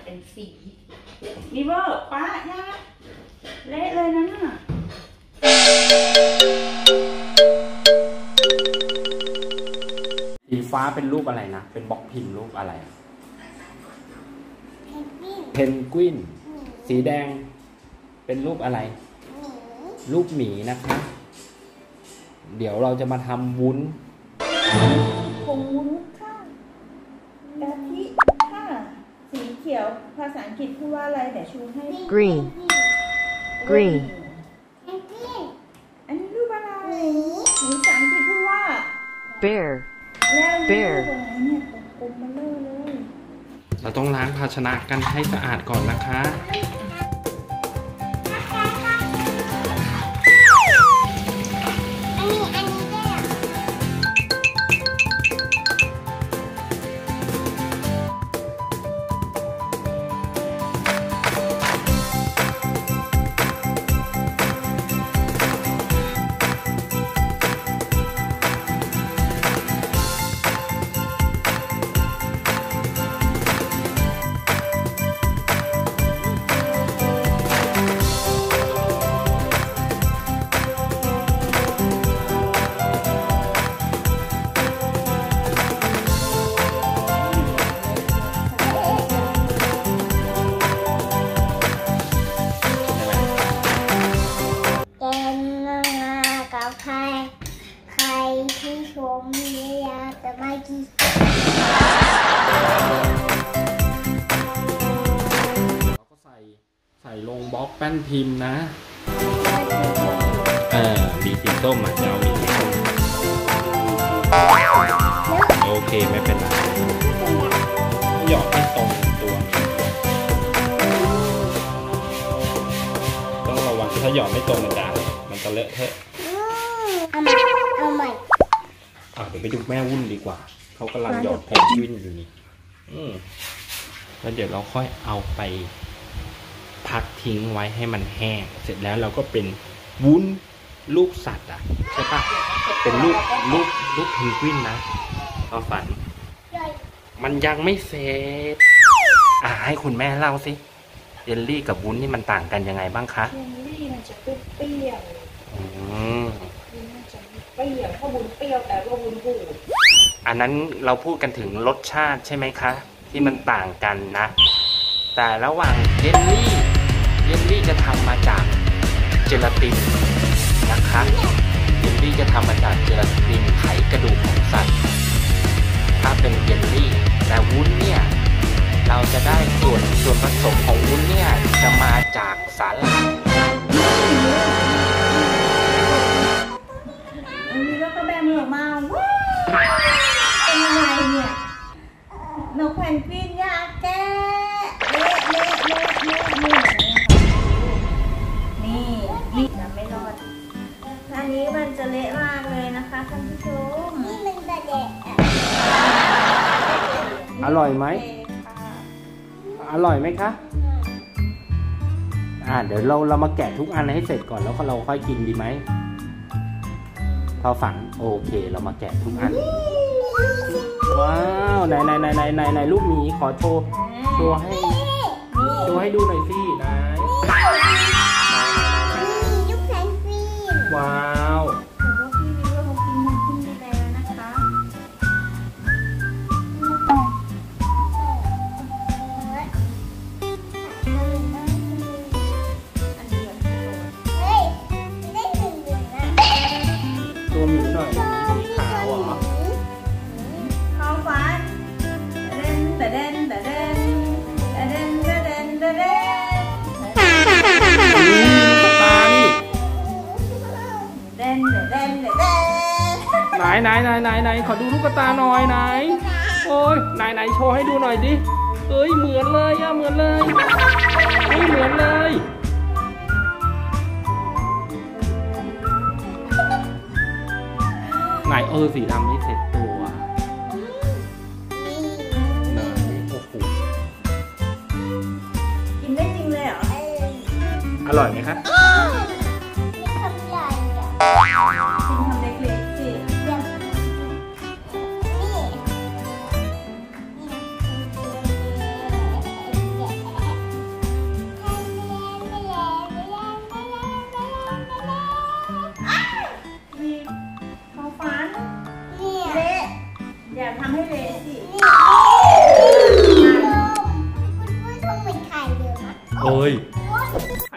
เป็นสีนี่เวอร์ป้ายาเละเลยนะน่ะสีฟ้าเป็นรูปอะไรนะเป็นบล็อกพิมพ์รูปอะไรเพนกวินสีแดงเป็นรูปอะไรรูปหมีนะคะเดี๋ยวเราจะมาทำวุ้นผงวุ้นค่ะกะทิค่ะสีเขียวภาษาอังกฤษพูดว่าอะไรเดี๋ยวชูให้ green green อันนี้รูปอะไรภาษาอังกฤษพูดว่า bear แล้ว bear เนี่ยกลมมาเลยเราต้องล้างภาชนะกันให้สะอาดก่อนนะคะใครที่ชมเนี่ยอยากจะมากินเราก็ใส่ลงบล็อกแป้นพิมพ์นะมีสีส้มจะเอามีสีส้มโอเคไม่เป็นไรหยอดให้ตรงตัวต้องระวังถ้าหยอดไม่ตรงมันจะเลอะเทอะเอาใหม่เดี๋ยวไปดูแม่วุ่นดีกว่าเขากำลังหยอดแพนกวินอยู่นี่แล้วเดี๋ยวเราค่อยเอาไปพักทิ้งไว้ให้มันแห้งเสร็จแล้วเราก็เป็นวุ้นลูกสัตว์ใช่ปะเป็นลูกเพนกวินนะก็ฝันมันยังไม่เสร็จให้คุณแม่เล่าสิเยลลี่กับวุ้นนี่มันต่างกันยังไงบ้างคะเยลลี่มันจะเปรี้ยวมันจะเปรี้ยวถ้าวุ้นเปรี้ยวแต่ว่าวุ้นบูดอันนั้นเราพูดกันถึงรสชาติใช่ไหมคะที่มันต่างกันนะแต่ระหว่างเยลลี่จะทำมาจากเจลาตินนะคะเยลลี่จะทำมาจากเจลาตินไขกระดูกของสัตว์ถ้าเป็นเยลลี่แต่วุ้นเนี่ยเราจะได้ส่วนผสมของวุ้นเนี่ยจะมาจากสาหร่ายแล้วก็แบมือออกมาว้าวเป็นยังไงเนี่ยนกแพนกวินยาแก้นี่นะไม่รอดอันนี้มันจะเละมากเลยนะคะท่านผู้ชมนี่มันจะเด็กอร่อยไหมอร่อยไหมคะเดี๋ยวเรามาแกะทุกอันให้เสร็จก่อนแล้วเราค่อยกินดีไหมพอฝังโอเคเรามาแกะทุกอันว้าวไหนลูกหมีขอโชว์ให้ดูหน่อยสินะลูกแพนกวินว้าวไหนขอดูลูกตาหน่อยไหนโอ้ยไหนโชว์ให้ดูหน่อยดิเอ้ยเหมือนเลยเหมือนเลยเหมือนเลยไหนสีดำไม่เสร็จตัวโอ้โหกินได้จริงเลยเหรออร่อยไหมครับทำใหญ่กินทำเล็กๆสินทำให้เละสิคุณผู้ชมเหมือนไข่เลยนะเอ้ยไอ